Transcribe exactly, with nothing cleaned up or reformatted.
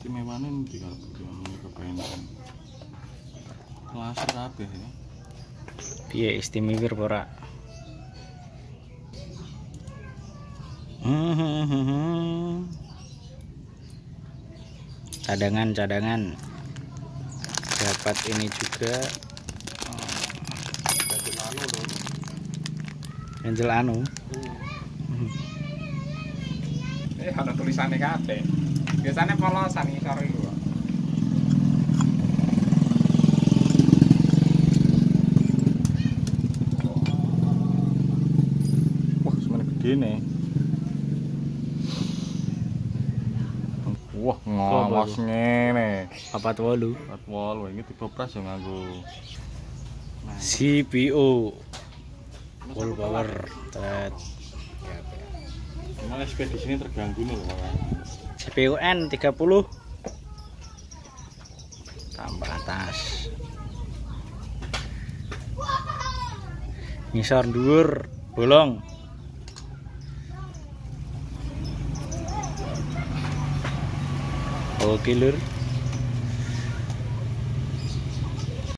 Istimewane ndi kalau begini kepengen kelas kabeh ya. Piye istimewa ora? Hmm. Cadangan-cadangan. Dapat ini juga. Angel anu. Eh ana tulisane kabeh. Biasane polosan ngisor iku. Wah, semene gedene. Wah, ngawas ngene. Papat wolu. Empat wol iki dipopras ya nganggo C P U. Full power. Tet. malah ekspedisi ini terganggu nih loh. C P U N tiga puluh. Tambah atas. Ngisor dhuwur, bolong. Oke, Lur.